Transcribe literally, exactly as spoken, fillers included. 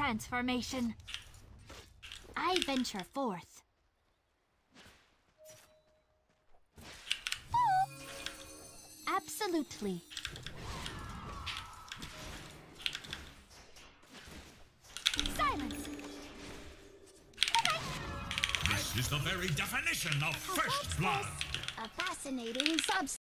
transformation. I venture forth. Absolutely. Silence! This is the very definition of first blood. A fascinating substance.